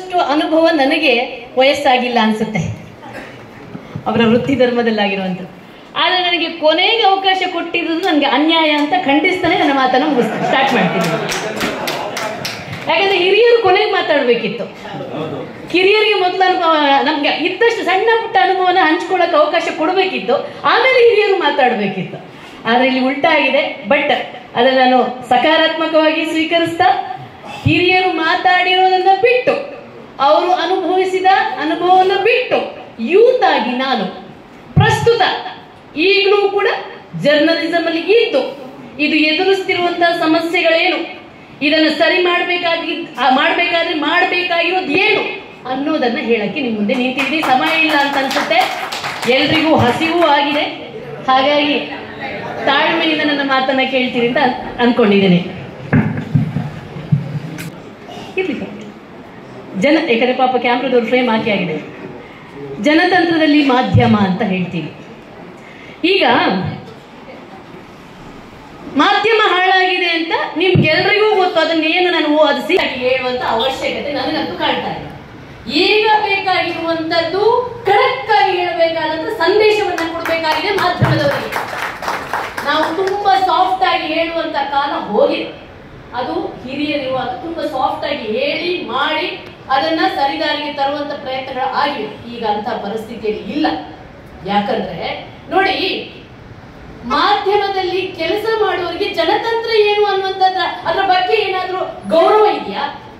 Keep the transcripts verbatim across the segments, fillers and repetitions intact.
ಮಾಡುವಷ್ಟು ಅನುಭವ ನನಗೆ ವಯಸ್ಸಾಗಿಲ್ಲ ಅನ್ಸುತ್ತೆ, ಅವರ ವೃತ್ತಿ ಧರ್ಮದಲ್ಲಾಗಿರುವಂಥ. ಆದರೆ ನನಗೆ ಕೊನೆಗೆ ಅವಕಾಶ ಕೊಟ್ಟಿರೋದು ನನಗೆ ಅನ್ಯಾಯ ಅಂತ ಖಂಡಿಸ್ತಾನೆ ನನ್ನ ಮಾತನ್ನು ಮುಗಿಸ್ತೀನಿ, ಸ್ಟಾರ್ಟ್ ಮಾಡ್ತೀನಿ. ಯಾಕಂದ್ರೆ ಹಿರಿಯರು ಕೊನೆಗೆ ಮಾತಾಡಬೇಕಿತ್ತು. ಕಿರಿಯರಿಗೆ ಮೊದಲು ಅನುಭವ, ನಮ್ಗೆ ಇದ್ದಷ್ಟು ಸಣ್ಣ ಪುಟ್ಟ ಅನುಭವನ ಹಂಚ್ಕೊಳ್ಳೋಕೆ ಅವಕಾಶ ಕೊಡಬೇಕಿತ್ತು, ಆಮೇಲೆ ಹಿರಿಯರು ಮಾತಾಡಬೇಕಿತ್ತು. ಆದರೆ ಇಲ್ಲಿ ಉಲ್ಟಾ ಆಗಿದೆ. ಬಟ್ ಅದನ್ನು ನಾನು ಸಕಾರಾತ್ಮಕವಾಗಿ ಸ್ವೀಕರಿಸ್ತಾ, ಹಿರಿಯರು ಮಾತಾಡಿರೋದನ್ನ ಬಿಟ್ಟು, ಅವರು ಅನುಭವಿಸಿದ ಅನುಭವವನ್ನು ಬಿಟ್ಟು, ಯೂತ್ ಆಗಿ ನಾನು ಪ್ರಸ್ತುತ ಈಗಲೂ ಕೂಡ ಜರ್ನಲಿಸಂ ಅಲ್ಲಿ ಇದ್ದು ಇದು ಎದುರಿಸ್ತಿರುವಂತಹ ಸಮಸ್ಯೆಗಳೇನು, ಇದನ್ನು ಸರಿ ಮಾಡಬೇಕಾಗಿ ಮಾಡಬೇಕಾದ್ರೆ ಮಾಡಬೇಕಾಗಿರೋದು ಏನು ಅನ್ನೋದನ್ನ ಹೇಳಕ್ಕೆ ನಿಮ್ಮ ಮುಂದೆ ನಿಂತಿದ್ದೀನಿ. ಸಮಯ ಇಲ್ಲ ಅಂತ ಅನ್ಸುತ್ತೆ, ಎಲ್ರಿಗೂ ಹಸಿವು ಆಗಿದೆ. ಹಾಗಾಗಿ ತಾಳ್ಮೆಯಿಂದ ನನ್ನ ಮಾತನ್ನ ಕೇಳ್ತೀರಿ ಅಂತ ಅನ್ಕೊಂಡಿದ್ದೀನಿ. ಇರ್ಲಿ ಜನ, ಯಾಕಂದ್ರೆ ಪಾಪ ಕ್ಯಾಮ್ರಾದವ್ರು ಫ್ರೇಮ್ ಹಾಕಿ ಆಗಿದೆ. ಜನತಂತ್ರದಲ್ಲಿ ಮಾಧ್ಯಮ ಅಂತ ಹೇಳ್ತೀವಿ. ಈಗ ಮಾಧ್ಯಮ ಹಾಳಾಗಿದೆ ಅಂತ ನಿಮ್ಗೆಲ್ರಿಗೂ ಗೊತ್ತು. ಅದನ್ನೇನು ನಾನು ಓದಿಸಿ ಹೇಳುವಂತ ಅವಶ್ಯಕತೆ ನನಗಂತೂ ಕಾಣ್ತಾ ಇಲ್ಲ. ಈಗ ಬೇಕಾಗಿರುವಂತದ್ದು ಕರೆಕ್ಟ್ ಆಗಿ ಹೇಳಬೇಕಾದಂತ ಸಂದೇಶವನ್ನ ಕೊಡಬೇಕಾಗಿದೆ ಮಾಧ್ಯಮದವರಿಗೆ. ನಾವು ತುಂಬಾ ಸಾಫ್ಟ್ ಆಗಿ ಹೇಳುವಂತ ಕಾಲ ಹೋಗಿದೆ. ಅದು ಹಿರಿಯರಿರುವಾಗ ತುಂಬಾ ಸಾಫ್ಟ್ ಆಗಿ ಹೇಳಿ ಮಾಡಿ ಅದನ್ನ ಸರಿದಾರಿಗೆ ತರುವಂತ ಪ್ರಯತ್ನಗಳು ಆಗಿವೆ. ಈಗ ಅಂತ ಪರಿಸ್ಥಿತಿಯಲ್ಲಿ ಇಲ್ಲ. ಯಾಕಂದ್ರೆ ನೋಡಿ, ಮಾಧ್ಯಮದಲ್ಲಿ ಕೆಲಸ ಮಾಡುವವರಿಗೆ ಜನತಂತ್ರ ಏನು ಅನ್ನುವಂಥದ್ರ ಅದರ ಬಗ್ಗೆ ಏನಾದ್ರೂ ಗೌರವ ಇದೆಯಾ?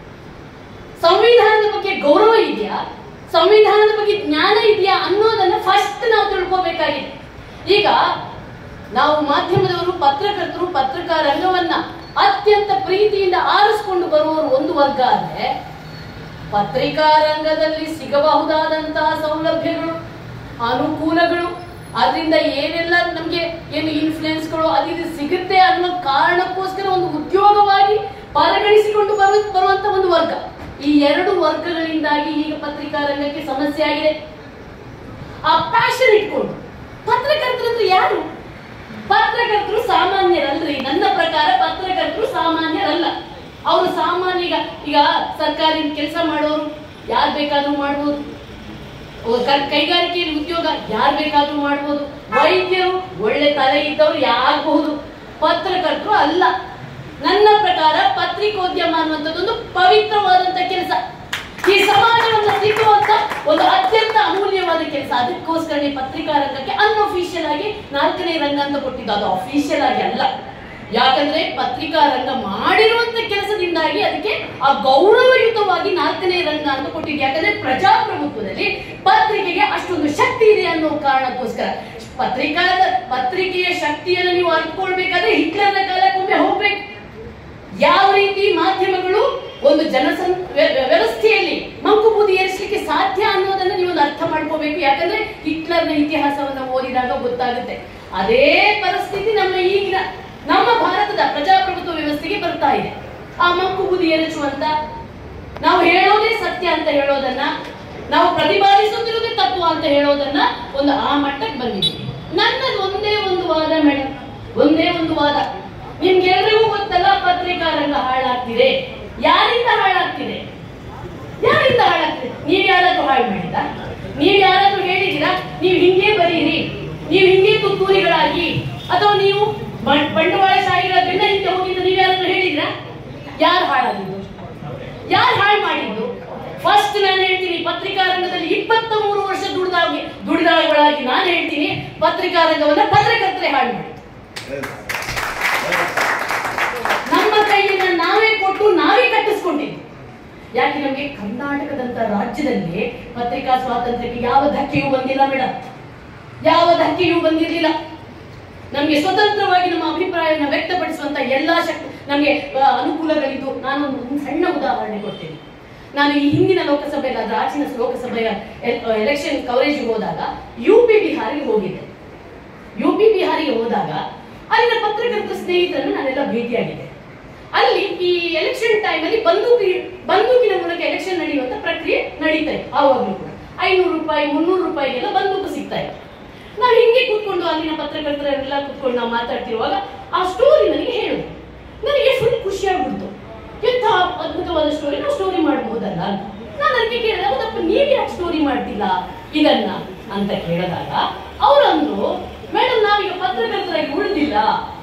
ಸಂವಿಧಾನದ ಬಗ್ಗೆ ಗೌರವ ಇದೆಯಾ? ಸಂವಿಧಾನದ ಬಗ್ಗೆ ಜ್ಞಾನ ಇದೆಯಾ ಅನ್ನೋದನ್ನ ಫಸ್ಟ್ ನಾವು ತಿಳ್ಕೋಬೇಕಾಗಿದೆ. ಈಗ ನಾವು ಮಾಧ್ಯಮದವರು, ಪತ್ರಕರ್ತರು, ಪತ್ರಿಕಾ ರಂಗವನ್ನ ಅತ್ಯಂತ ಪ್ರೀತಿಯಿಂದ ಆರಿಸಿಕೊಂಡು ಬರುವವರು ಒಂದು ವರ್ಗ ಆದ್ರೆ, ಪತ್ರಿಕಾ ರಂಗದಲ್ಲಿ ಸಿಗಬಹುದಾದಂತಹ ಸೌಲಭ್ಯಗಳು, ಅನುಕೂಲಗಳು, ಅದರಿಂದ ಏನೆಲ್ಲ ನಮ್ಗೆ ಏನು ಇನ್ಫ್ಲುಯೆನ್ಸ್ಗಳು ಅದು ಸಿಗುತ್ತೆ ಅನ್ನೋ ಕಾರಣಕ್ಕೋಸ್ಕರ ಒಂದು ಉದ್ಯೋಗವಾಗಿ ಪರಿಗಣಿಸಿಕೊಂಡು ಬರು ಬರುವಂತ ಒಂದು ವರ್ಗ. ಈ ಎರಡು ವರ್ಗಗಳಿಂದಾಗಿ ಈಗ ಪತ್ರಿಕಾ ರಂಗಕ್ಕೆ ಸಮಸ್ಯೆ ಆಗಿದೆ. ಆ ಪ್ಯಾಷನ್ ಇಟ್ಕೊಂಡು ಪತ್ರಕರ್ತರು ಯಾರು? ಪತ್ರಕರ್ತರು ಸಾಮಾನ್ಯರಲ್ರಿ. ನನ್ನ ಪ್ರಕಾರ ಪತ್ರಕರ್ತರು ಸಾಮಾನ್ಯರಲ್ಲ. ಅವರು ಸಾಮಾನ್ಯ, ಈಗ ಈಗ ಸರ್ಕಾರಿ ಕೆಲಸ ಮಾಡೋರು ಯಾರು ಬೇಕಾದ್ರೂ ಮಾಡ್ಬೋದು, ಕೈಗಾರಿಕೆಯಲ್ಲಿ ಉದ್ಯೋಗ ಯಾರು ಬೇಕಾದ್ರೂ ಮಾಡ್ಬೋದು, ವೈದ್ಯರು ಒಳ್ಳೆ ತಲೆ ಇದ್ದವರು ಯಾಗಬಹುದು, ಪತ್ರಕರ್ತರು ಅಲ್ಲ. ನನ್ನ ಪ್ರಕಾರ ಪತ್ರಿಕೋದ್ಯಮ ಅನ್ನುವಂಥದ್ದೊಂದು ಪವಿತ್ರವಾದಂತ ಕೆಲಸ, ಈ ಸಮಾಜವನ್ನು ತಿದ್ದುವಂತ ಒಂದು ಅತ್ಯಂತ ಅಮೂಲ್ಯವಾದ ಕೆಲಸ. ಅದಕ್ಕೋಸ್ಕರ ಪತ್ರಿಕಾ ರಂಗಕ್ಕೆ ಅನ್ಅಫಿಷಿಯಲ್ ಆಗಿ ನಾಲ್ಕನೇ ರಂಗ ಅಂತ ಕೊಟ್ಟಿದ್ದು, ಅದು ಅಫಿಷಿಯಲ್ ಆಗಿ ಅಲ್ಲ. ಯಾಕಂದ್ರೆ ಪತ್ರಿಕಾ ರಂಗ ಮಾಡಿರುವಂತ ಕೆಲಸದಿಂದಾಗಿ ಅದಕ್ಕೆ ಆ ಗೌರವಯುತವಾಗಿ ನಾಲ್ಕನೇ ರಂಗ ಅಂತ ಕೊಟ್ಟಿದ್ದು. ಯಾಕಂದ್ರೆ ಪ್ರಜಾಪ್ರಭುತ್ವದಲ್ಲಿ ಪತ್ರಿಕೆಗೆ ಅಷ್ಟೊಂದು ಶಕ್ತಿ ಇದೆ ಅನ್ನೋ ಕಾರಣಕ್ಕೋಸ್ಕರ. ಪತ್ರಿಕಾ ಪತ್ರಿಕೆಯ ಶಕ್ತಿಯನ್ನು ನೀವು ಅರ್ಥಕೊಳ್ಬೇಕಾದ್ರೆ ಹಿಟ್ಲರ್ನ ಕಾಲಕ್ಕೊಮ್ಮೆ ಹೋಗ್ಬೇಕು. ಯಾವ ರೀತಿ ಮಾಧ್ಯಮಗಳು ಒಂದು ಜನಸಂ ವ್ಯವಸ್ಥೆಯಲ್ಲಿ ಮಂಕುಬೂದಿ ಏರಿಸಲಿಕ್ಕೆ ಸಾಧ್ಯ ಅನ್ನೋದನ್ನ ನೀವು ಅರ್ಥ ಮಾಡ್ಕೋಬೇಕು. ಯಾಕಂದ್ರೆ ಹಿಟ್ಲರ್ನ ಇತಿಹಾಸವನ್ನ ಓದಿದಾಗ ಗೊತ್ತಾಗುತ್ತೆ. ಅದೇ ಪರಿಸ್ಥಿತಿ ನಮ್ಮ ಈಗಿನ ನಮ್ಮ ಭಾರತದ ಪ್ರಜಾಪ್ರಭುತ್ವ ವ್ಯವಸ್ಥೆಗೆ ಬರ್ತಾ ಇದೆ. ಆ ಮಂಕುಬೂದಿ ಎರಚುವಂತ, ನಾವು ಹೇಳೋದೇ ಸತ್ಯ ಅಂತ ಹೇಳೋದನ್ನ, ನಾವು ಪ್ರತಿಪಾದಿಸುತ್ತಿರುವುದೇ ತಪ್ಪು ಅಂತ ಹೇಳೋದನ್ನ ಒಂದು ಆ ಮಟ್ಟಕ್ಕೆ ಬಂದಿದೆ. ನನ್ನದು ಒಂದೇ ಒಂದು ವಾದ ಮೇಡಮ್, ಒಂದೇ ಒಂದು ವಾದ. ನಿಮ್ಗೆಲ್ರಿಗೂ ಗೊತ್ತಲ್ಲ, ಪತ್ರಿಕಾ ರಂಗ ಹಾಳಾಗ್ತಿದೆ. ಯಾರಿಂದ ಹಾಳಾಗ್ತಿದೆ? ಯಾರಿಂದ ಹಾಳಾಗ್ತಿದೆ? ನೀವ್ ಯಾರಾದ್ರೂ ಹಾಳು ಮಾಡಿದ? ನೀವ್ ಯಾರಾದ್ರೂ ಹೇಳಿದೀರಾ ನೀವ್ ಹಿಂಗೆ ಬರೀರಿ, ನೀವ್ ಹಿಂಗೆ ತುತ್ತೂರಿಗಳಾಗಿ, ಅಥವಾ ನೀವು ಬಂಡವಾಳಶಾಹಿಗಳಾದ್ರಿಂದ ಹಿಂದೆ ಹೋಗಿದ್ದು ನೀವ್ ಯಾರಾದ್ರೂ ಹೇಳಿದ್ರ? ಯಾರು ಹಾಳಾಗಿದ್ದು? ಯಾರು ಹಾಳು ಮಾಡಿದ್ದು? ಫಸ್ಟ್ ನಾನು ಹೇಳ್ತೀನಿ, ಪತ್ರಿಕಾ ರಂಗದಲ್ಲಿ ಇಪ್ಪತ್ತ ಮೂರು ವರ್ಷ ದುಡಿದಾಗಿ ದುಡಿದಾಳಾಗಿ ನಾನು ಹೇಳ್ತೀನಿ, ಪತ್ರಿಕಾ ರಂಗವನ್ನ ಪತ್ರಕರ್ತರೆ ಹಾಳು ಮಾಡಿ, ನಮ್ಮ ಕೈಯನ್ನ ನಾವೇ ಕೊಟ್ಟು ನಾವೇ ಕಟ್ಟಿಸ್ಕೊಂಡಿದ್ವಿ. ಯಾಕೆ? ನಮಗೆ ಕರ್ನಾಟಕದಂತ ರಾಜ್ಯದಲ್ಲಿ ಪತ್ರಿಕಾ ಸ್ವಾತಂತ್ರ್ಯಕ್ಕೆ ಯಾವ ಧಕ್ಕೆಯೂ ಬಂದಿಲ್ಲ ಮೇಡಮ್, ಯಾವ ಧಕ್ಕೆಯೂ ಬಂದಿರಲಿಲ್ಲ. ನಮ್ಗೆ ಸ್ವತಂತ್ರವಾಗಿ ನಮ್ಮ ಅಭಿಪ್ರಾಯವನ್ನು ವ್ಯಕ್ತಪಡಿಸುವಂತ ಎಲ್ಲಾ ಶಕ್ತಿ ನಮ್ಗೆ ಅನುಕೂಲಗಳಿದ್ದು. ನಾನು ಒಂದು ಸಣ್ಣ ಉದಾಹರಣೆ ಕೊಡ್ತೇನೆ. ನಾನು ಈ ಹಿಂದಿನ ಲೋಕಸಭೆಯಲ್ಲಿ, ಅದರ ಆಚಿನ ಲೋಕಸಭೆಯ ಎಲೆಕ್ಷನ್ ಕವರೇಜ್ ಹೋದಾಗ ಯು ಪಿ ಬಿಹಾರಿಗೆ ಹೋಗಿದ್ದೆ. ಯು ಪಿ ಬಿಹಾರಿಗೆ ಹೋದಾಗ ಅಲ್ಲಿನ ಪತ್ರಕರ್ತರ ಸ್ನೇಹಿತರನ್ನು ನಾನೆಲ್ಲ ಭೇಟಿಯಾಗಿದ್ದೆ. ಅಲ್ಲಿ ಈ ಎಲೆಕ್ಷನ್ ಟೈಮ್ ಅಲ್ಲಿ ಬಂದೂಕಿ ಬಂದೂಕಿನ ಮೂಲಕ ಎಲೆಕ್ಷನ್ ನಡೆಯುವಂತ ಪ್ರಕ್ರಿಯೆ ನಡೀತಾ ಇತ್ತು. ಆವಾಗಲೂ ಕೂಡ ಐನೂರು ರೂಪಾಯಿ ಮುನ್ನೂರು ರೂಪಾಯಿಗೆಲ್ಲ ಬಂದೂಕು ಸಿಗ್ತಾ ಇತ್ತು. ನಾವು ಹಿಂಗೆ ಕೂತ್ಕೊಂಡು ಅಲ್ಲಿನ ಪತ್ರಕರ್ತರೆಲ್ಲ ಕೂತ್ಕೊಂಡು ನಾವು ಮಾತಾಡ್ತಿರುವಾಗ ಆ ಸ್ಟೋರಿ ನನಗೆ ಹೇಳಿದ್ರು. ನನಗೆ ಫುಲ್ ಖುಷಿ ಆಗ್ಬಿಡ್ತು. ಎಂಥ ಅದ್ಭುತವಾದ ಸ್ಟೋರಿ, ನಾವು ಸ್ಟೋರಿ ಮಾಡಬಹುದಲ್ಲ ಅಂತ. ನಾನು ಬಗ್ಗೆ ಕೇಳಿದಾಗ ಅದಪ್ಪ ನೀವ್ ಯಾಕೆ ಸ್ಟೋರಿ ಮಾಡ್ತಿಲ್ಲ ಇದನ್ನ ಅಂತ ಕೇಳಿದಾಗ ಅವರಂದ್ರು, ಮೇಡಮ್ ನಾವೀಗ ಪತ್ರಕರ್ತರಾಗಿ ಉಳಿದಿಲ್ಲ,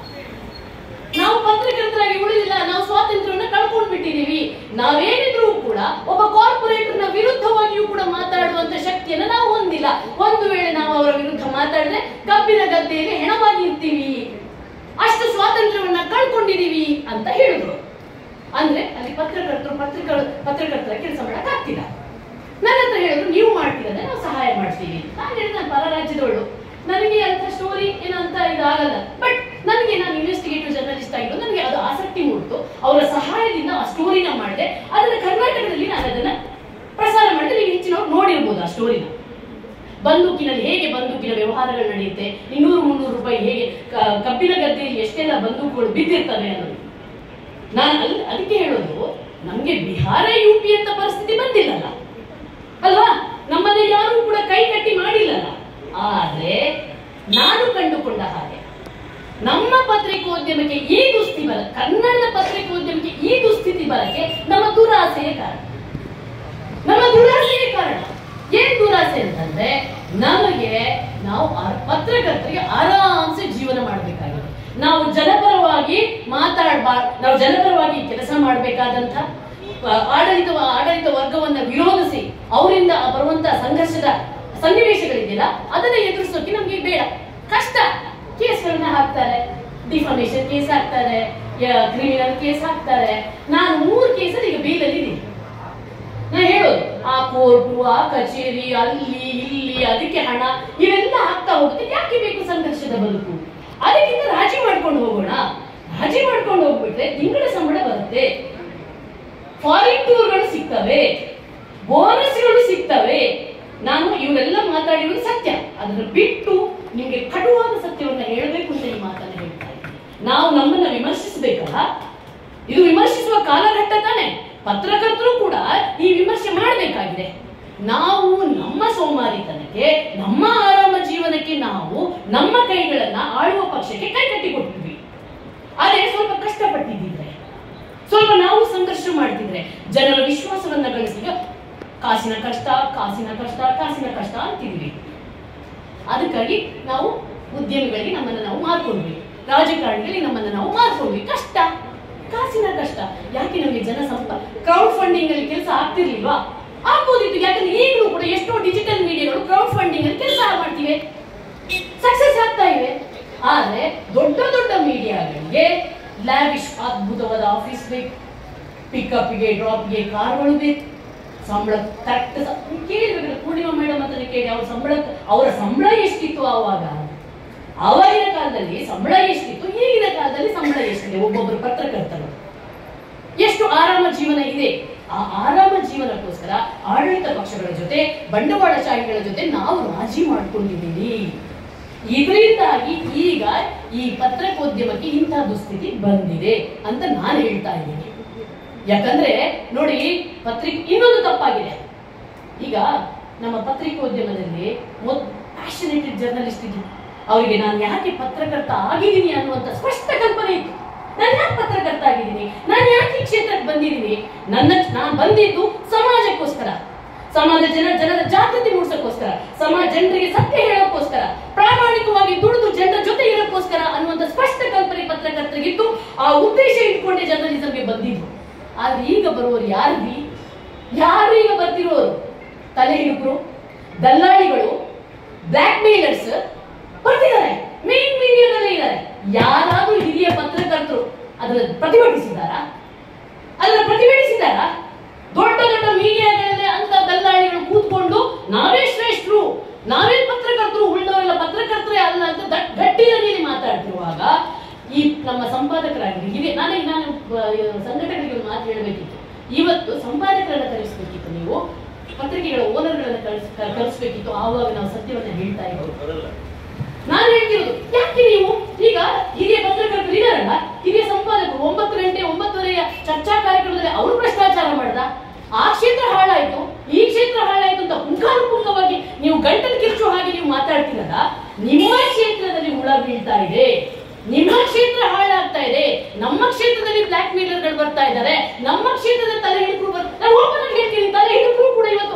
ನಾವು ಪತ್ರಕರ್ತರಾಗಿ ಉಳಿದಿಲ್ಲ, ನಾವು ಸ್ವಾತಂತ್ರ್ಯವನ್ನ ಕಳ್ಕೊಂಡ್ ಬಿಟ್ಟಿದೀವಿ. ನಾವೇನಿದ್ರು ಕೂಡ ಒಬ್ಬ ಕಾರ್ಪೊರೇಟರ್ನ ವಿರುದ್ಧವಾಗಿಯೂ ಕೂಡ ಮಾತಾಡುವಂತ ಶಕ್ತಿಯನ್ನ ನಾವು ಹೊಂದಿಲ್ಲ. ಒಂದು ವೇಳೆ ನಾವು ಅವರ ವಿರುದ್ಧ ಮಾತಾಡಿದ್ರೆ ಕಬ್ಬಿನ ಗದ್ದೆಯಲ್ಲಿ ಹೆಣವಾಗಿ ಇರ್ತೀವಿ, ಅಷ್ಟು ಸ್ವಾತಂತ್ರ್ಯವನ್ನ ಕಳ್ಕೊಂಡಿದೀವಿ ಅಂತ ಹೇಳಿದ್ರು. ಅಂದ್ರೆ ಅಲ್ಲಿ ಪತ್ರಕರ್ತರು ಪತ್ರಿಕ ಪತ್ರಕರ್ತರ ಕೆಲಸ ಮಾಡಕ್ ಆಗ್ತಿಲ್ಲ. ನನ್ನ ಹತ್ರ ಹೇಳಿದ್ರು, ನೀವು ಮಾಡ್ತೀರಂದ್ರೆ ನಾವು ಸಹಾಯ ಮಾಡ್ತೀವಿ. ನಾನು ಹೇಳಿದ ನಾನು ಪರ ರಾಜ್ಯದವಳು, ನನಗೆ ಅಂತ ಸ್ಟೋರಿ ಏನಂತ ಇದಾಗಲ್ಲ. ಬಟ್ ನನಗೆ ನಾನು ಇನ್ವೆಸ್ಟಿಗೇಟಿವ್ ಜರ್ನಲಿಸ್ಟ್ ಆಗಿದ್ದು ನನಗೆ ಅದು ಆಸಕ್ತಿ ಮೂಡಿತು. ಅವರ ಸಹಾಯದಿಂದ ಆ ಸ್ಟೋರಿನ ಮಾಡಿದೆ. ಅದನ್ನ ಕರ್ನಾಟಕದಲ್ಲಿ ನಾನು ಅದನ್ನ ಪ್ರಸಾರ ಮಾಡಿದ್ರೆ ನೀವು ಹೆಚ್ಚಿನವ್ರು ನೋಡಿರ್ಬೋದು ಆ ಸ್ಟೋರಿನ. ಬಂದೂಕಿನಲ್ಲಿ ಹೇಗೆ ಬಂದೂಕಿನ ವ್ಯವಹಾರಗಳು ನಡೆಯುತ್ತೆ, ಇನ್ನೂರು ಮುನ್ನೂರು ರೂಪಾಯಿ ಹೇಗೆ ಕಬ್ಬಿನ ಗದ್ದೆಯಲ್ಲಿ ಎಷ್ಟೆಲ್ಲ ಬಂದೂಕುಗಳು ಬಿದ್ದಿರ್ತವೆ ಅನ್ನೋದು. ನಾನು ಅಲ್ಲಿ ಅದಕ್ಕೆ ಹೇಳೋದು, ನಮ್ಗೆ ಬಿಹಾರ ಯು ಪಿ ಅಂತ ಪರಿಸ್ಥಿತಿ ಬಂದಿಲ್ಲಲ್ಲ ಅಲ್ವಾ, ನಮ್ಮಲ್ಲಿ ಯಾರು ಕೂಡ ಕೈ ಕಟ್ಟಿ ಮಾಡಿಲ್ಲಲ್ಲ. ಆದ್ರೆ ನಾನು ಕಂಡುಕೊಂಡ ಹಾಗೆ ನಮ್ಮ ಪತ್ರಿಕೋದ್ಯಮಕ್ಕೆ ಈ ದುಸ್ಥಿತಿ ಬರ ಕನ್ನಡದ ಪತ್ರಿಕೋದ್ಯಮಕ್ಕೆ ಈ ದುಸ್ಥಿತಿ ಬರಕ್ಕೆ ನಮ್ಮ ದುರಾಸೆಯ ಕಾರಣ. ನಮ್ಮ ದುರಾಸೆಯ ಕಾರಣ ಏನ್ ದುರಾಸೆ ಅಂತಂದ್ರೆ, ನಮಗೆ ನಾವು ಪತ್ರಕರ್ತರಿಗೆ ಆರಾಮ್ಸೆ ಜೀವನ ಮಾಡಬೇಕಾಗಿದೆ. ನಾವು ಜನಪರವಾಗಿ ಮಾತಾಡಬಾರ್ದು, ನಾವು ಜನಪರವಾಗಿ ಕೆಲಸ ಮಾಡಬೇಕಾದಂತ ಆಡಳಿತ ಆಡಳಿತ ವರ್ಗವನ್ನ ವಿರೋಧಿಸಿ ಅವರಿಂದ ಬರುವಂತಹ ಸಂಘರ್ಷದ ಸನ್ನಿವೇಶಗಳಿದೆಯಲ್ಲ ಅದನ್ನ ಎದುರಿಸೋಕೆ ನಮ್ಗೆ ಬೇಡ. ಕಷ್ಟ. ಕೇಸ್ಗಳನ್ನ ಹಾಕ್ತಾರೆ, ಡಿಫಾಮೇಷನ್ ಕೇಸ್ ಹಾಕ್ತಾರೆ, ಕ್ರಿಮಿನಲ್ ಕೇಸ್ ಹಾಕ್ತಾರೆ. ನಾನು ಮೂರು ಕೇಸಲ್ಲಿ ಈಗ ಬೇಲಲ್ಲಿ ಇದ್ದೀನಿ. ನಾನು ಹೇಳೋದು, ಆ ಕೋರ್ಟು, ಆ ಕಚೇರಿ, ಅಲ್ಲಿ ಇಲ್ಲಿ ಅದಕ್ಕೆ ಹಣ ಇವೆಲ್ಲ ಆಗ್ತಾ ಹೋಗುತ್ತೆ. ಯಾಕೆ ಬೇಕು ಸಂಘರ್ಷದ ಬದುಕು? ಅದಕ್ಕಿಂತ ರಾಜಿ ಮಾಡ್ಕೊಂಡು ಹೋಗೋಣ. ರಾಜಿ ಮಾಡ್ಕೊಂಡು ಹೋಗ್ಬಿಟ್ರೆ ತಿಂಗಳ ಸಂಬಳ ಬರುತ್ತೆ, ಫಾರಿನ್ ಟೂರ್ಗಳು ಸಿಗ್ತವೆ, ಬೋನಸ್ಗಳು ಸಿಗ್ತವೆ. ನಾನು ಇವರೆಲ್ಲ ಮಾತಾಡಿರೋದು ಸತ್ಯ. ಅದನ್ನ ಬಿಟ್ಟು ನಿಮ್ಗೆ ಕಟುವಾದ ಸತ್ಯವನ್ನ ಹೇಳಬೇಕು ಅಂತ ಈ ಮಾತನ್ನ ಹೇಳ್ತಾ ಇದ್ದೀನಿ. ನಾವು ನಮ್ಮನ್ನ ವಿಮರ್ಶಿಸಬೇಕಲ್ಲ, ಇದು ವಿಮರ್ಶಿಸುವ ಕಾಲಘಟ್ಟ ತಾನೆ. ಪತ್ರಕರ್ತರು ಕೂಡ ಈ ವಿಮರ್ಶೆ ಮಾಡಬೇಕಾಗಿದೆ. ನಾವು ನಮ್ಮ ಸೋಮಾರಿತನಕ್ಕೆ, ನಮ್ಮ ಆರಾಮ ಜೀವನಕ್ಕೆ ನಾವು ನಮ್ಮ ಕೈಗಳನ್ನ ಆಳುವ ಪಕ್ಷಕ್ಕೆ ಕೈ ಕಟ್ಟಿ ಕೊಟ್ಟಿದ್ವಿ. ಅದೇ ಸ್ವಲ್ಪ ಕಷ್ಟಪಟ್ಟಿದ್ದಿದ್ರೆ, ಸ್ವಲ್ಪ ನಾವು ಸಂಘರ್ಷ ಮಾಡ್ತಿದ್ರೆ, ಜನರ ವಿಶ್ವಾಸವನ್ನ ಗಳಿಸಿದ ಕಾಸಿನ ಕಷ್ಟ ಕಾಸಿನ ಕಷ್ಟ ಕಾಸಿನ ಕಷ್ಟ ಅಂತಿದ್ವಿ. ಅದಕ್ಕಾಗಿ ನಾವು ಉದ್ಯಮಿಗಳಿಗೆ ನಮ್ಮನ್ನ ನಾವು ಮಾರ್ಕೊಂಡ್ವಿ, ರಾಜಕಾರಣಿಗಳಿಗೆ ನಮ್ಮನ್ನ ನಾವು ಮಾರ್ಕೊಂಡ್ವಿ. ಕಷ್ಟ, ಕಾಸಿನ ಕಷ್ಟ. ಯಾಕೆ ನಮಗೆ ಜನ ಸಂಪ ಕ್ರೌಡ್ ಫಂಡಿಂಗ್ ಅಲ್ಲಿ ಕೆಲಸ ಆಗ್ತಿರ್ಲಿಲ್ವಾ? ಆಗ್ಬೋದಿತ್ತು. ಯಾಕಂದ್ರೆ ಈಗಲೂ ಕೂಡ ಎಷ್ಟೋ ಡಿಜಿಟಲ್ ಮೀಡಿಯಾಗಳು ಕ್ರೌಡ್ ಫಂಡಿಂಗ್ ಅಲ್ಲಿ ಕೆಲಸ ಮಾಡ್ತಿವೆ, ಸಕ್ಸಸ್ ಆಗ್ತಾ ಇವೆ. ಆದ್ರೆ ದೊಡ್ಡ ದೊಡ್ಡ ಮೀಡಿಯಾಗಳಿಗೆ ಲ್ಯಾವಿಶ್ ಅದ್ಭುತವಾದ ಆಫೀಸ್ ಬೇಕು, ಪಿಕಪ್ಗೆ ಡ್ರಾಪ್ಗೆ ಕಾರ್ಗಳು ಬೇಕು, ಸಂಬಳ ಕರೆಕ್ಟ್ ಕೇಳಿರ್ಬೇಕು. ಪೂರ್ಣಿಮಾ ಮೇಡಮ್ ಅಂತ ಕೇಳಿ ಅವ್ರ ಸಂಬಳ ಅವರ ಸಂಬಳ ಎಷ್ಟಿತ್ತು ಆವಾಗ, ಅವರಿನ ಕಾಲದಲ್ಲಿ ಸಂಬಳ ಎಷ್ಟಿತ್ತು, ಈಗಿನ ಕಾಲದಲ್ಲಿ ಸಂಬಳ ಎಷ್ಟಿದೆ, ಒಬ್ಬೊಬ್ಬರು ಪತ್ರಕರ್ತರು ಎಷ್ಟು ಆರಾಮ ಜೀವನ ಇದೆ. ಆ ಆರಾಮ ಜೀವನಕ್ಕೋಸ್ಕರ ಆಡಳಿತ ಪಕ್ಷಗಳ ಜೊತೆ, ಬಂಡವಾಳಶಾಹಿಗಳ ಜೊತೆ ನಾವು ರಾಜಿ ಮಾಡ್ಕೊಂಡಿದ್ದೀವಿ. ಇದರಿಂದಾಗಿ ಈಗ ಈ ಪತ್ರಕೋದ್ಯಮಕ್ಕೆ ಇಂತಹ ದುಸ್ಥಿತಿ ಬಂದಿದೆ ಅಂತ ನಾನು ಹೇಳ್ತಾ ಇದ್ದೀನಿ. ಯಾಕಂದ್ರೆ ನೋಡಿ, ಪತ್ರಿಕೆ ಇನ್ನೊಂದು ತಪ್ಪಾಗಿದೆ. ಈಗ ನಮ್ಮ ಪತ್ರಿಕೋದ್ಯಮದಲ್ಲಿ ಪ್ಯಾಷನೇಟೆಡ್ ಜರ್ನಲಿಸ್ಟ್ ಇದ್ರು, ಅವರಿಗೆ ನಾನು ಯಾಕೆ ಪತ್ರಕರ್ತ ಆಗಿದ್ದೀನಿ ಅನ್ನುವಂತ ಸ್ಪಷ್ಟ ಕಲ್ಪನೆ ಇತ್ತು. ನಾನು ಯಾಕೆ ಪತ್ರಕರ್ತ ಆಗಿದ್ದೀನಿ, ನಾನು ಯಾಕೆ ಈ ಕ್ಷೇತ್ರಕ್ಕೆ ಬಂದಿದ್ದೀನಿ, ನನ್ನ ನಾನು ಬಂದಿದ್ದು ಸಮಾಜಕ್ಕೋಸ್ಕರ, ಸಮಾಜ ಜನ ಜನರ ಜಾಗೃತಿ ಮೂಡಿಸೋಕ್ಕೋಸ್ಕರ, ಸಮಾಜ ಜನರಿಗೆ ಸತ್ಯ ಹೇಳೋಕ್ಕೋಸ್ಕರ, ಪ್ರಾಮಾಣಿಕವಾಗಿ ದುಡಿದು ಜನರ ಜೊತೆ ಇರೋಕ್ಕೋಸ್ಕರ ಅನ್ನುವಂತ ಸ್ಪಷ್ಟ ಕಲ್ಪನೆ ಪತ್ರಕರ್ತರಿಗಿತ್ತು. ಆ ಉದ್ದೇಶ ಇಟ್ಕೊಂಡೆ ಜರ್ನಲಿಸಂಗೆ ಬಂದಿದ್ದು. ಆದ್ರೆ ಈಗ ಬರುವವರು ಯಾರು? ಯಾರು ಈಗ ಬರ್ತಿರೋರು? ತಲೆ ಹಿಡುಕರು, ದಲ್ಲಾಳಿಗಳು, ಬ್ಲಾಕ್ ಮೇಲರ್ಸ್ ಬರ್ತಿದ್ದಾರೆ, ಮೇನ್ ಮೀಡಿಯಾದಲ್ಲೇ ಇದ್ದಾರೆ. ಯಾರಾದ್ರೂ ಹಿರಿಯ ಪತ್ರಕರ್ತರು ಅದನ್ನ ಪ್ರತಿಭಟಿಸಿದಾರಾ? ಅದನ್ನ ಪ್ರತಿಭಟಿಸಿದಾರಾ? ದೊಡ್ಡ ದೊಡ್ಡ ಮೀಡಿಯಾಗಳಲ್ಲೇ ಅಂತ ದಲ್ಲಾಳಿಗಳು ಕೂತ್ಕೊಂಡು ನಾವೇ ಶ್ರೇಷ್ಠರು, ನಾವೇ ಪತ್ರಕರ್ತರು, ಉಳಿದವರೆಲ್ಲ ಪತ್ರಕರ್ತರೇ ಅಲ್ಲ ಅಂತ ಗಟ್ಟಿಯಲ್ಲಿ ಮಾತಾಡ್ತಿರುವಾಗ ಈ ನಮ್ಮ ಸಂಪಾದಕರಾಗಿ ಹಿರಿಯ ನಾನೇ ನಾನು ಸಂಘಟನೆಗೆ ಒಂದು ಮಾತು ಹೇಳಬೇಕಿತ್ತು. ಇವತ್ತು ಸಂಪಾದಕರನ್ನ ಕರೆಸಬೇಕಿತ್ತು, ನೀವು ಪತ್ರಿಕೆಗಳ ಓನರ್ಗಳನ್ನ ಕರೆಸಬೇಕಿತ್ತು. ಆವಾಗ ನಾವು ಸತ್ಯವನ್ನ ಹೇಳ್ತಾ ಇರೋದು. ನಾನು ಹೇಳ್ತಿರೋದು, ಯಾಕೆ ನೀವು ಈಗ ಹಿರಿಯ ಪತ್ರಕರ್ತರು ಇದಾರಲ್ಲ, ಹಿರಿಯ ಸಂಪಾದಕರು ಒಂಬತ್ತು ಗಂಟೆ ಒಂಬತ್ತುವರೆಯ ಚರ್ಚಾ ಕಾರ್ಯಕ್ರಮದಲ್ಲಿ ಅವರು ಭ್ರಷ್ಟಾಚಾರ ಮಾಡ್ದ, ಆ ಕ್ಷೇತ್ರ ಹಾಳಾಯ್ತು, ಈ ಕ್ಷೇತ್ರ ಹಾಳಾಯ್ತು ಅಂತ ಪುಂಖಾನುಪುಂಖವಾಗಿ ನೀವು ಗಂಟಲು ಕಿರ್ಚು ಹಾಗೆ ನೀವು ಮಾತಾಡ್ತೀರಲ್ಲ, ನಿಮ್ಮ ಕ್ಷೇತ್ರದಲ್ಲಿ ಹುಳ ಬೀಳ್ತಾ ಇದೆ, ನಿಮ್ಮ ಕ್ಷೇತ್ರ ಹಾಳಾಗ್ತಾ ಇದೆ. ನಮ್ಮ ಕ್ಷೇತ್ರದಲ್ಲಿ ಬ್ಲಾಕ್ ಮೇಲರ್ಗಳು ಬರ್ತಾ ಇದ್ದಾರೆ, ನಮ್ಮ ಕ್ಷೇತ್ರದ ತಲೆ ಹಿಡುಕರು ಬರ್ತಾರೆ. ನಾನು ಓಪನ್ ಆಗಿ ಹೇಳ್ತೀನಿ, ತಲೆ ಹಿಡುಕರು ಕೂಡ ಇವತ್ತು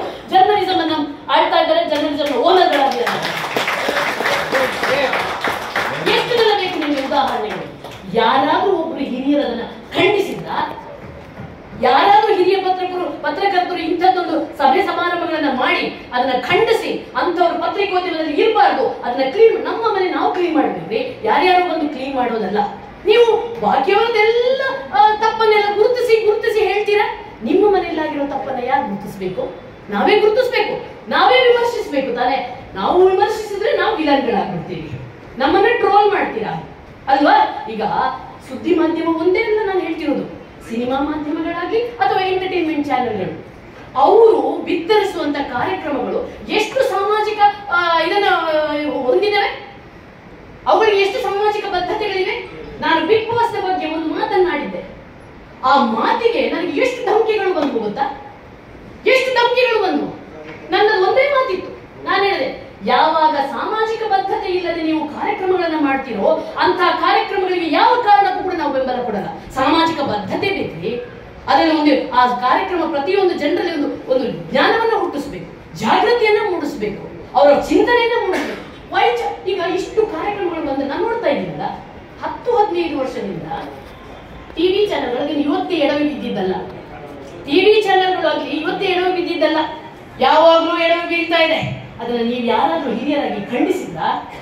ಪತ್ರಕರ್ತರು ಇಂಥದ್ದೊಂದು ಸಭೆ ಸಮಾರಂಭಗಳನ್ನ ಮಾಡಿ ಅದನ್ನ ಖಂಡಿಸಿ ಅಂತವ್ರು ಪತ್ರಿಕೋದ್ಯಮದಲ್ಲಿ ಇರಬಾರ್ದು, ಅದನ್ನ ಕ್ಲೀನ್ ನಮ್ಮ ಮನೆ ನಾವು ಕ್ಲೀನ್ ಮಾಡ್ಬೇಕ್ರಿ, ಯಾರ್ಯಾರು ಬಂದು ಕ್ಲೀನ್ ಮಾಡೋದಲ್ಲ. ನೀವು ಬಾಕಿಯವರದೆಲ್ಲ ತಪ್ಪನ್ನೆಲ್ಲ ಗುರುತಿಸಿ ಗುರುತಿಸಿ ಹೇಳ್ತೀರಾ. ನಿಮ್ಮ ಮನೆಯಲ್ಲಾಗಿರೋ ತಪ್ಪನ್ನ ಯಾರು ಗುರುತಿಸ್ಬೇಕು? ನಾವೇ ಗುರುತಿಸ್ಬೇಕು, ನಾವೇ ವಿಮರ್ಶಿಸ್ಬೇಕು ತಾನೆ. ನಾವು ವಿಮರ್ಶಿಸಿದ್ರೆ ನಾವು ವಿಲನ್ಗಳಾಗ್ಬಿಡ್ತೀವಿ, ನಮ್ಮನ್ನ ಟ್ರೋಲ್ ಮಾಡ್ತೀರಾ ಅಲ್ವಾ? ಈಗ ಸುದ್ದಿ ಮಾಧ್ಯಮ ಒಂದೇ ಅಂತ ನಾನು ಹೇಳ್ತಿರೋದು, ಸಿನಿಮಾ ಮಾಧ್ಯಮಗಳಾಗ್ಲಿ ಅಥವಾ ಎಂಟರ್ಟೈನ್ಮೆಂಟ್ ಚಾನೆಲ್ಗಳು, ಅವರು ಬಿತ್ತರಿಸುವಂತ ಕಾರ್ಯಕ್ರಮಗಳು ಎಷ್ಟು ಸಾಮಾಜಿಕ ಇದನ್ನ ಹೊಂದಿದವೆ, ಅವುಗಳಿಗೆ ಎಷ್ಟು ಸಾಮಾಜಿಕ ಬದ್ಧತೆಗಳಿವೆ. ನಾನು ಬಿಗ್ ಬಾಸ್ ಬಗ್ಗೆ ಒಂದು ಮಾತನ್ನಾಡಿದ್ದೆ, ಆ ಮಾತಿಗೆ ನನಗೆ ಎಷ್ಟು ಧಮಕಿಗಳು ಬಂದು ಗೊತ್ತಾ? ಎಷ್ಟು ಧಮಕಿಗಳು ಬಂದು. ನನ್ನದು ಒಂದೇ ಮಾತಿತ್ತು, ನಾನು ಹೇಳಿದೆ, ಯಾವಾಗ ಸಾಮಾಜಿಕ ಬದ್ಧತೆ ಇಲ್ಲದೆ ನೀವು ಕಾರ್ಯಕ್ರಮಗಳನ್ನ ಮಾಡ್ತೀರೋ ಅಂತ ಕಾರ್ಯಕ್ರಮಗಳಿಗೆ ಯಾವ ಕಾರಣಕ್ಕೂ ಕೂಡ ನಾವು ಬೆಂಬಲ ಕೊಡಲ್ಲ. ಸಾಮಾಜಿಕ ಬದ್ಧತೆ ಬೇಕ್ರಿ, ಅದರಲ್ಲಿ ಒಂದು ಆ ಕಾರ್ಯಕ್ರಮ ಪ್ರತಿಯೊಂದು ಜನರಲ್ಲಿ ಒಂದು ಒಂದು ಜ್ಞಾನವನ್ನ ಹುಟ್ಟಿಸ್ಬೇಕು, ಜಾಗೃತಿಯನ್ನ ಮೂಡಿಸ್ಬೇಕು, ಅವರ ಚಿಂತನೆಯನ್ನ ಮೂಡಿಸ್ಬೇಕು. ವೈಚ ಈಗ ಇಷ್ಟು ಕಾರ್ಯಕ್ರಮಗಳು ಬಂದು ನಾನು ನೋಡ್ತಾ ಇದ್ದೀನಲ್ಲ, ಹತ್ತು ಹದಿನೈದು ವರ್ಷದಿಂದ ಟಿವಿ ಚಾನೆಲ್ಗಳಿಗೆ ಇವತ್ತೇ ಎಡವಿ ಬಿದ್ದಿದ್ದಲ್ಲ, ಟಿವಿ ಚಾನೆಲ್ಗಳಾಗ್ಲಿ ಇವತ್ತೇ ಎಡವಿ ಬಿದ್ದಿದ್ದಲ್ಲ, ಯಾವಾಗ್ಲೂ ಎಡವಿ ಬೀಳ್ತಾ ಇದೆ. ಅದನ್ನ ನೀವು ಯಾರಾದ್ರೂ ಹಿರಿಯರಾಗಿ ಖಂಡಿಸಿದ್ರ?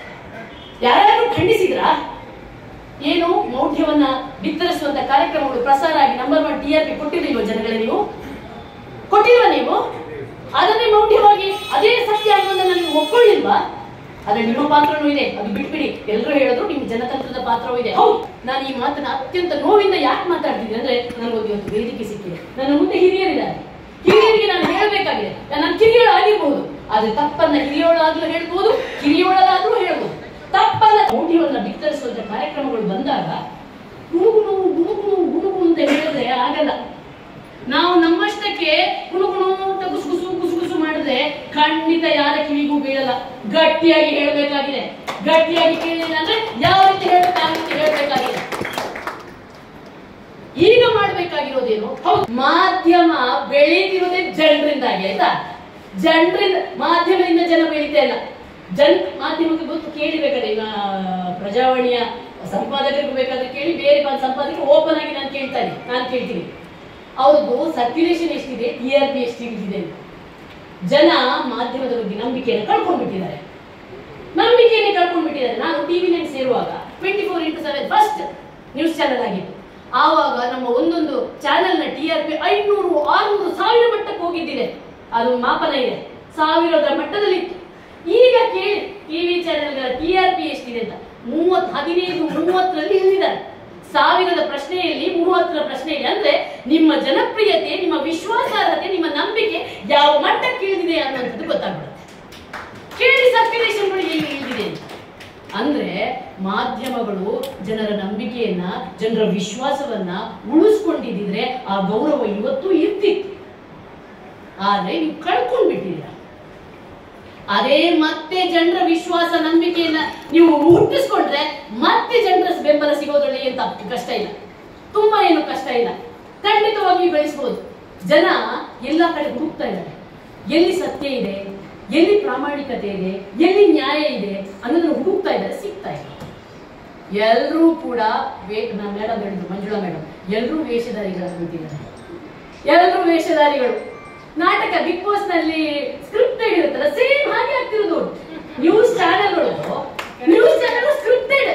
ಯಾರಾದ್ರೂ ಖಂಡಿಸಿದ್ರ? ಏನು ಮೌಢ್ಯವನ್ನ ಬಿತ್ತರಿಸುವಂತ ಕಾರ್ಯಕ್ರಮಗಳು ಪ್ರಸಾರ ಆಗಿ number one T R P ಕೊಟ್ಟಿರ್ಲಿಲ್ವ ಜನಗಳೇ? ನೀವು ಕೊಟ್ಟಿಲ್ವಾ? ನೀವು ಅದನ್ನೇ ಮೌಢ್ಯವಾಗಿ ಅದೇ ಸತ್ಯ ಅನ್ನೋದನ್ನ ನೀವು ಒಪ್ಕೊಳ್ಳಿಲ್ವಾ? ಅದ್ರ ನಿಮ್ಮ ಪಾತ್ರನೂ ಇದೆ, ಅದು ಬಿಟ್ಬಿಡಿ. ಎಲ್ಲರೂ ಹೇಳಿದ್ರು ನಿಮ್ ಜನತಂತ್ರದ ಪಾತ್ರವೂ ಇದೆ. ಹೌದು, ನಾನು ಈ ಮಾತನ್ನ ಅತ್ಯಂತ ನೋವಿಂದ ಯಾಕೆ ಮಾತಾಡ್ತಿದ್ದೆ ಅಂದ್ರೆ, ನನಗೊಂದು ಇವತ್ತು ವೇದಿಕೆ ಸಿಕ್ಕಿದೆ, ನನ್ನ ಮುಂದೆ ಹಿರಿಯರಿದ್ದಾರೆ, ಹಿರಿಯರಿಗೆ ನಾನು ಹೇಳಬೇಕಾಗಿದೆ. ನಾನು ಕಿರಿಯೋಳ ಆಗಿರ್ಬಹುದು, ಆದ್ರೆ ತಪ್ಪನ್ನ ಹಿರಿಯೋಳಾದ್ರೂ ಹೇಳ್ಬೋದು, ಕಿರಿಯೋಳಾದ್ರೂ ಹೇಳ್ಬೋದು. ತಪ್ಪನ್ನ ಮೌಢ್ಯವನ್ನ ಬಿತ್ತರಿಸುವಂತ ಕಾರ್ಯಕ್ರಮಗಳು ಬಂದಾಗ ಗುಣಗುಣು ಗುಣಗುಣು ಗುಣಗುಣು ಅಂತ ಹೇಳಿದ್ರೆ ಆಗಲ್ಲ. ನಾವು ನಮ್ಮಷ್ಟಕ್ಕೆ ಗುಣಗುಣು ಅಂತ ಗುಸುಗುಸು ಗುಸುಗುಸು ಮಾಡಿದ್ರೆ ಖಂಡಿತ ಯಾರ ಕಿವಿಗೂ ಬೀಳಲ್ಲ. ಗಟ್ಟಿಯಾಗಿ ಹೇಳ್ಬೇಕಾಗಿದೆ, ಗಟ್ಟಿಯಾಗಿ ಕೇಳಿಲ್ಲ ಅಂದ್ರೆ ಯಾವ ರೀತಿ ಹೇಳ್ಬೇಕು ಆ ರೀತಿ ಹೇಳ್ಬೇಕಾಗಿದೆ. ಈಗ ಮಾಡ್ಬೇಕಾಗಿರೋದೇನು? ಹೌದು, ಮಾಧ್ಯಮ ಬೆಳೀತಿರೋದೇ ಜನರಿಂದಾಗಿ, ಆಯ್ತಾ? ಜನರಿಂದ, ಮಾಧ್ಯಮದಿಂದ ಜನ ಬೆಳೀತಾ ಇಲ್ಲ. ಜನ್ ಮಾಧ್ಯಮಕ್ಕೆ ಗೊತ್ತು, ಕೇಳಿಬೇಕಾದ್ರೆ ಈಗ ಪ್ರಜಾವಾಣಿಯ ಸಂಪಾದಕರಿಗೆ ಬೇಕಾದ್ರೆ ಕೇಳಿ, ಬೇರೆ ಸಂಪಾದಕರು ಓಪನ್ ಆಗಿ ನಾನು ಕೇಳ್ತಾ ಇದ್ದೀನಿ, ನಾನು ಕೇಳ್ತೀನಿ ಅವ್ರದ್ದು ಸರ್ಕ್ಯುಲೇಷನ್ ಎಷ್ಟಿದೆ, ಟಿ ಆರ್ ಪಿ ಎಷ್ಟಿದೆ ಅಂತ. ಜನ ಮಾಧ್ಯಮದ ಬಗ್ಗೆ ನಂಬಿಕೆಯನ್ನು ಕಳ್ಕೊಂಡ್ಬಿಟ್ಟಿದ್ದಾರೆ, ನಂಬಿಕೆಯನ್ನೇ ಕಳ್ಕೊಂಡ್ಬಿಟ್ಟಿದ್ದಾರೆ. ನಾನು ಟಿವಿ ನೈನ್ ಸೇರುವಾಗ twenty four into seven first news channel ಆಗಿತ್ತು. ಆವಾಗ ನಮ್ಮ ಒಂದೊಂದು ಚಾನೆಲ್ ನ ಟಿ ಆರ್ ಪಿ ಐನೂರು ಆರ್ನೂರು ಸಾವಿರ ಮಟ್ಟಕ್ಕೆ ಹೋಗಿದ್ದಿದೆ, ಅದು ಮಾಪನ ಇದೆ, ಸಾವಿರದ ಮಟ್ಟದಲ್ಲಿ ಇತ್ತು. ಈಗ ಕೇಳಿ ಟಿವಿ ಚಾನೆಲ್ಗಳ ಟಿ ಆರ್ ಪಿ ಎಷ್ಟಿದೆ ಅಂತ, ಮೂವತ್ ಹದಿನೈದು ಮೂವತ್ತರಲ್ಲಿ ಇಳಿದಿದ್ದಾರೆ. ಸಾವಿರದ ಪ್ರಶ್ನೆಯಲ್ಲಿ ಮೂವತ್ತರ ಪ್ರಶ್ನೆಯಲ್ಲಿ ಅಂದ್ರೆ ನಿಮ್ಮ ಜನಪ್ರಿಯತೆ, ನಿಮ್ಮ ವಿಶ್ವಾಸಾರ್ಹತೆ, ನಿಮ್ಮ ನಂಬಿಕೆ ಯಾವ ಮಟ್ಟಕ್ಕೆ ಇಳಿದಿದೆ ಅನ್ನುವಂಥದ್ದು ಗೊತ್ತಾಗ್ಬಿಡುತ್ತೆ. ಕೇಳಿ ಸರ್ಕ್ಯುಲೇಷನ್ಗಳು ಹೇಗೆ ಇಳಿದಿದೆ ಅಂತ. ಅಂದ್ರೆ ಮಾಧ್ಯಮಗಳು ಜನರ ನಂಬಿಕೆಯನ್ನ, ಜನರ ವಿಶ್ವಾಸವನ್ನ ಉಳಿಸ್ಕೊಂಡಿದ್ರೆ ಆ ಗೌರವ ಇವತ್ತು ಇರ್ತಿತ್ತು. ಆದ್ರೆ ನೀವು ಕಳ್ಕೊಂಡ್ಬಿಟ್ಟಿದ್ದೀರ. ಅದೇ ಮತ್ತೆ ಜನರ ವಿಶ್ವಾಸ ನಂಬಿಕೆಯನ್ನ ನೀವು ಹುಟ್ಟಿಸ್ಕೊಂಡ್ರೆ ಮತ್ತೆ ಜನರ ಬೆಂಬಲ ಸಿಗೋದ್ರಲ್ಲಿ ಏನ್ ತಪ್ಪು ಕಷ್ಟ ಇಲ್ಲ, ತುಂಬಾ ಏನು ಕಷ್ಟ ಇಲ್ಲ, ಖಂಡಿತವಾಗಿ ಬೆಳೆಸಬಹುದು. ಜನ ಎಲ್ಲ ಕಡೆ ಹುಡುಕ್ತಾ ಇದ್ದಾರೆ, ಎಲ್ಲಿ ಸತ್ಯ ಇದೆ, ಎಲ್ಲಿ ಪ್ರಾಮಾಣಿಕತೆ ಇದೆ, ಎಲ್ಲಿ ನ್ಯಾಯ ಇದೆ ಅನ್ನೋದನ್ನ ಹುಡುಕ್ತಾ ಇದ್ದಾರೆ, ಸಿಗ್ತಾ ಇದೆ. ಎಲ್ಲರೂ ಕೂಡ ಮೇಡಮ್ ಹೇಳಿದ್ರು, ಮಂಜುಳಾ ಮೇಡಮ್, ಎಲ್ಲರೂ ವೇಷಧಾರಿಗಳಾಗಿದ್ದಾರೆ, ಎಲ್ಲರೂ ವೇಷಧಾರಿಗಳು. ನಾಟಕ ಬಿಗ್ ಬಾಸ್ ನಲ್ಲಿ ಸ್ಕ್ರಿಪ್ಟೆಡ್ ಇರುತ್ತಲ್ಲ, ಸೇಮ್ ಹಾಗೆ ಆಗ್ತಿರೋದು. ನ್ಯೂಸ್ ಚಾನೆಲ್ಗಳು ನ್ಯೂಸ್ ಚಾನೆಲ್ ಸ್ಕ್ರಿಪ್ಟೆಡ್.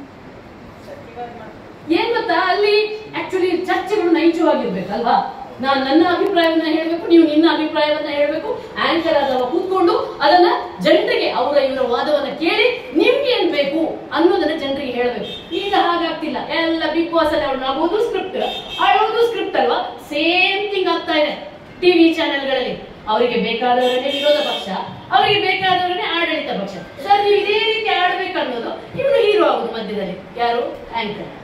ಏನ್ ಗೊತ್ತಾ, ಅಲ್ಲಿ ಆಕ್ಚುಲಿ ಚರ್ಚೆಗಳು ನೈಜವಾಗಿರ್ಬೇಕಲ್ವಾ? ನಾನು ನನ್ನ ಅಭಿಪ್ರಾಯವನ್ನ ಹೇಳ್ಬೇಕು, ನೀವು ನಿನ್ನ ಅಭಿಪ್ರಾಯವನ್ನ ಹೇಳ್ಬೇಕು. ಆಂಕರ್ ಆದವ ಕೂತ್ಕೊಂಡು ಅದನ್ನ ಜನರಿಗೆ ಅವರ ಇವರ ವಾದವನ್ನ ಕೇಳಿ ನಿಮ್ಗೆ ಏನ್ ಬೇಕು ಅನ್ನೋದನ್ನ ಜನರಿಗೆ ಹೇಳ್ಬೇಕು. ಈಗ ಹಾಗಾಗ್ತಿಲ್ಲ, ಎಲ್ಲ ಬಿಗ್ ಬಾಸ್ ಅಲ್ಲಿ ಅವ್ರು ನಗೋದು ಸ್ಕ್ರಿಪ್ಟ್, ಅಳೋದು ಸ್ಕ್ರಿಪ್ಟ್ ಅಲ್ವಾ? ಸೇಮ್ ಥಿಂಗ್ ಆಗ್ತಾ ಇದೆ ಟಿವಿ ಚಾನೆಲ್ಗಳಲ್ಲಿ. ಅವರಿಗೆ ಬೇಕಾದವರನ್ನೇ ವಿರೋಧ ಪಕ್ಷ, ಅವರಿಗೆ ಬೇಕಾದವರನ್ನೇ ಆಡಳಿತ ಪಕ್ಷ. ಸರ್ ನೀವು ಇದೇ ರೀತಿ ಆಡ್ಬೇಕು ಅನ್ನೋದು, ಇವರು ಹೀರೋ ಆಗುದು ಮಧ್ಯದಲ್ಲಿ ಯಾರು? ಆಂಕರ್.